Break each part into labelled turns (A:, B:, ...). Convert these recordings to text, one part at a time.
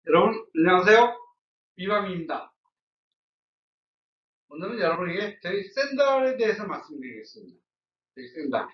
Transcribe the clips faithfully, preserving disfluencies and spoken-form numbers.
A: 여러분 안녕하세요. 비밤입니다. 오늘은 여러분에게 저희 샌들에 대해서 말씀드리겠습니다. 저희 샌들,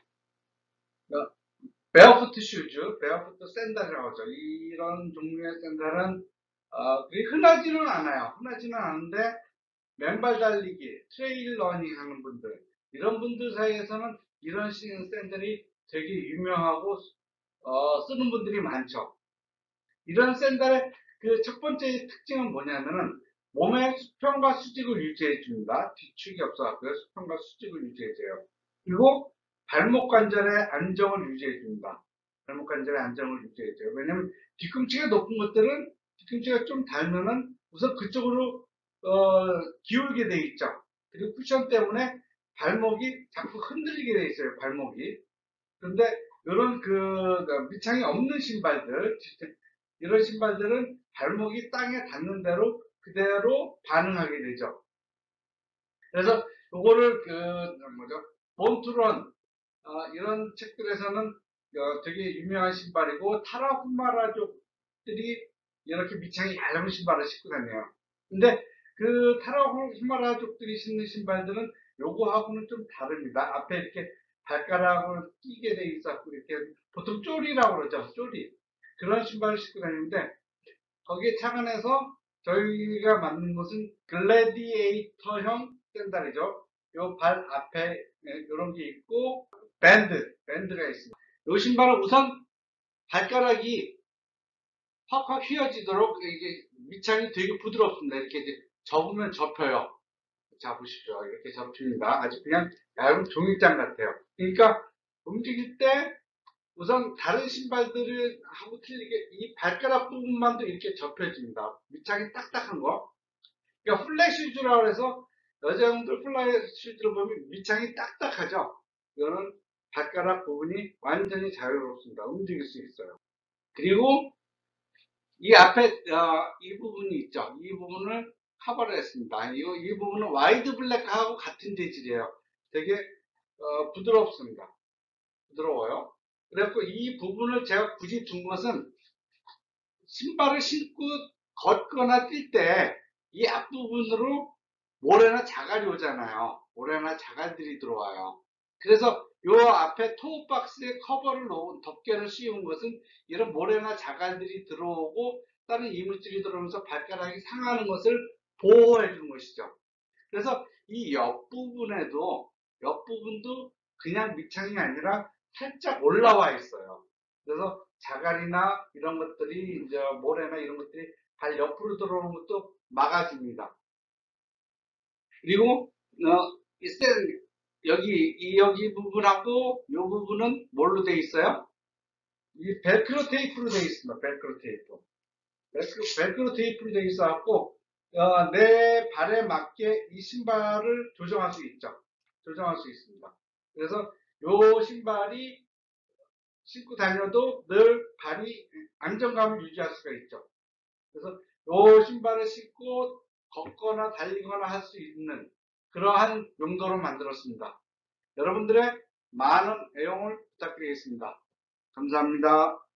A: 베어푸트 슈즈, 베어푸트 샌들이라고 하죠. 이런 종류의 샌들은 어, 그리 흔하지는 않아요. 흔하지는 않은데 맨발 달리기, 트레일 러닝 하는 분들, 이런 분들 사이에서는 이런 식 샌들이 되게 유명하고 어, 쓰는 분들이 많죠. 이런 샌들의 그 첫 번째 특징은 뭐냐면은 몸의 수평과 수직을 유지해 줍니다. 뒤축이 없어갖고요. 수평과 수직을 유지해줘요. 그리고 발목 관절의 안정을 유지해 줍니다. 발목 관절의 안정을 유지해줘요. 왜냐면 뒤꿈치가 높은 것들은 뒤꿈치가 좀 닳으면은 우선 그쪽으로 어, 기울게 돼 있죠. 그리고 쿠션 때문에 발목이 자꾸 흔들리게 돼 있어요. 발목이. 그런데 이런 그 밑창이 없는 신발들, 이런 신발들은 발목이 땅에 닿는 대로 그대로 반응하게 되죠. 그래서 요거를 그 뭐죠? 본투런 어, 이런 책들에서는 어, 되게 유명한 신발이고 타라후마라족들이 이렇게 밑창이 얇은 신발을 신고 다녀요. 근데 그 타라후마라족들이 신는 신발들은 요거하고는 좀 다릅니다. 앞에 이렇게 발가락을 끼게 돼 있었고 이렇게 보통 쪼리라고 그러죠. 쪼리. 그런 신발을 신고 다니는데 거기에 착안해서 저희가 만든 것은 글래디에이터형 샌들이죠. 요 발 앞에 이런 게 있고 밴드, 밴드가 있습니다. 요 신발은 우선 발가락이 확확 휘어지도록 이게 밑창이 되게 부드럽습니다. 이렇게 이제 접으면 접혀요. 자 보십시오. 이렇게 접힙니다. 아주 그냥 얇은 종이장 같아요. 그러니까 움직일 때 우선 다른 신발들을 하고 틀리게 이 발가락 부분만도 이렇게 접혀집니다. 밑창이 딱딱한 거. 그러니까 플랫 슈즈라고 해서 여자분들 플랫 슈즈를 보면 밑창이 딱딱하죠. 이거는 발가락 부분이 완전히 자유롭습니다. 움직일 수 있어요. 그리고 이 앞에 어, 이 부분이 있죠. 이 부분을 커버를 했습니다. 이, 이 부분은 와이드 블랙하고 같은 재질이에요. 되게 어, 부드럽습니다. 부드러워요. 그래갖고 이 부분을 제가 굳이 둔 것은 신발을 신고 걷거나 뛸 때 이 앞부분으로 모래나 자갈이 오잖아요. 모래나 자갈들이 들어와요. 그래서 요 앞에 토우박스에 커버를 놓은 덮개를 씌운 것은 이런 모래나 자갈들이 들어오고 다른 이물질이 들어오면서 발가락이 상하는 것을 보호해 주는 것이죠. 그래서 이 옆부분에도 옆부분도 그냥 밑창이 아니라 살짝 올라와 있어요. 그래서 자갈이나 이런 것들이 이제 모래나 이런 것들이 발 옆으로 들어오는 것도 막아줍니다. 그리고 어, 이 셀, 여기 이 여기 부분하고 이 부분은 뭘로 되어 있어요? 이 벨크로 테이프로 되어 있습니다. 벨크로 테이프. 벨크로, 벨크로 테이프로 되어 있어갖고 어, 내 발에 맞게 이 신발을 조정할 수 있죠. 조정할 수 있습니다. 그래서 이 신발이 신고 다녀도 늘 발이 안정감을 유지할 수가 있죠. 그래서 이 신발을 신고 걷거나 달리거나 할 수 있는 그러한 용도로 만들었습니다. 여러분들의 많은 애용을 부탁드리겠습니다. 감사합니다.